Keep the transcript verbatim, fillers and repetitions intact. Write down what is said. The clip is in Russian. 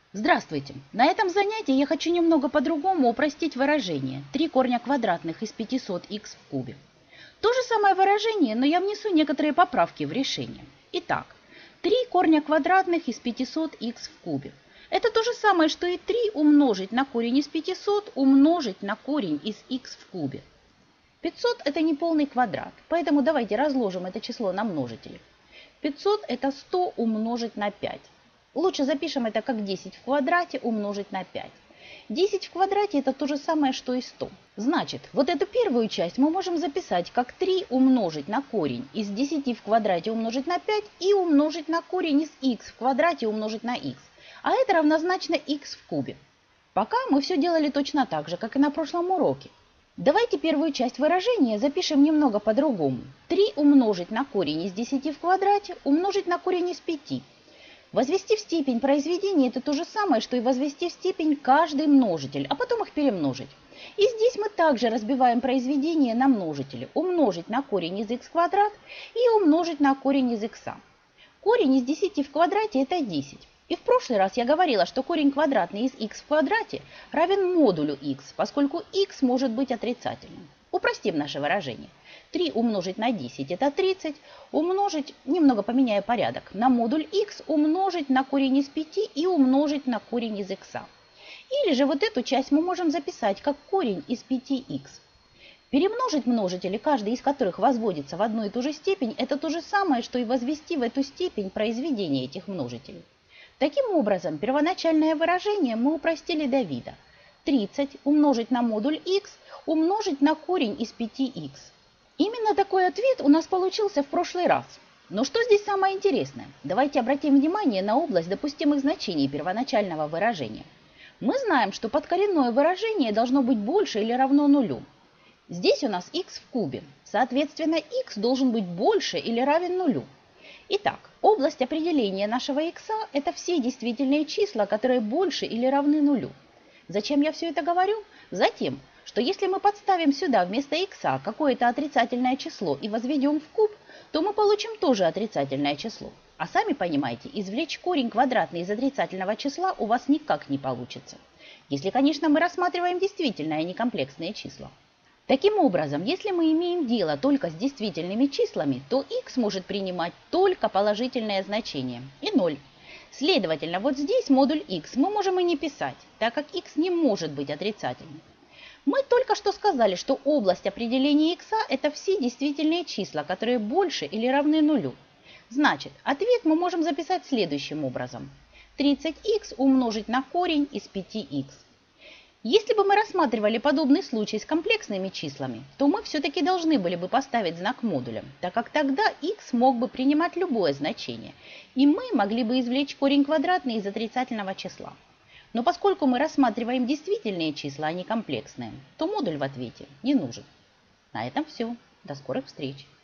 Здравствуйте! На этом занятии я хочу немного по-другому упростить выражение три корня квадратных из пятисот х в кубе. То же самое выражение, но я внесу некоторые поправки в решение. Итак, три корня квадратных из пятисот х в кубе. Это то же самое, что и три умножить на корень из пятисот умножить на корень из х в кубе. пятьсот это не полный квадрат, поэтому давайте разложим это число на множители. пятьсот это сто умножить на пять. Лучше запишем это как десять в квадрате умножить на пять. десять в квадрате это то же самое, что и сто. Значит, вот эту первую часть мы можем записать как три умножить на корень из десяти в квадрате умножить на пять и умножить на корень из х в квадрате умножить на х. А это равнозначно х в кубе. Пока мы все делали точно так же, как и на прошлом уроке. Давайте первую часть выражения запишем немного по-другому. три умножить на корень из десяти в квадрате умножить на корень из пяти. Возвести в степень произведения – это то же самое, что и возвести в степень каждый множитель, а потом их перемножить. И здесь мы также разбиваем произведение на множители. Умножить на корень из х квадрат и умножить на корень из х. Корень из десяти в квадрате – это десять. И в прошлый раз я говорила, что корень квадратный из х в квадрате равен модулю х, поскольку х может быть отрицательным. Упростим наше выражение. три умножить на десять это тридцать, умножить, немного поменяя порядок, на модуль х, умножить на корень из пяти и умножить на корень из х. Или же вот эту часть мы можем записать как корень из пяти х. Перемножить множители, каждый из которых возводится в одну и ту же степень, это то же самое, что и возвести в эту степень произведение этих множителей. Таким образом, первоначальное выражение мы упростили до вида. тридцать умножить на модуль х умножить на корень из пяти х. Именно такой ответ у нас получился в прошлый раз. Но что здесь самое интересное? Давайте обратим внимание на область допустимых значений первоначального выражения. Мы знаем, что подкоренное выражение должно быть больше или равно нулю. Здесь у нас х в кубе, соответственно, х должен быть больше или равен нулю. Итак, область определения нашего х – это все действительные числа, которые больше или равны нулю. Зачем я все это говорю? Затем, что если мы подставим сюда вместо х какое-то отрицательное число и возведем в куб, то мы получим тоже отрицательное число. А сами понимаете, извлечь корень квадратный из отрицательного числа у вас никак не получится. Если, конечно, мы рассматриваем действительные, а не комплексные числа. Таким образом, если мы имеем дело только с действительными числами, то х может принимать только положительное значение и ноль. Следовательно, вот здесь модуль х мы можем и не писать, так как х не может быть отрицательным. Мы только что сказали, что область определения х – это все действительные числа, которые больше или равны нулю. Значит, ответ мы можем записать следующим образом. тридцать х умножить на корень из пяти х. Если бы мы рассматривали подобный случай с комплексными числами, то мы все-таки должны были бы поставить знак модуля, так как тогда х мог бы принимать любое значение, и мы могли бы извлечь корень квадратный из отрицательного числа. Но поскольку мы рассматриваем действительные числа, а не комплексные, то модуль в ответе не нужен. На этом все. До скорых встреч!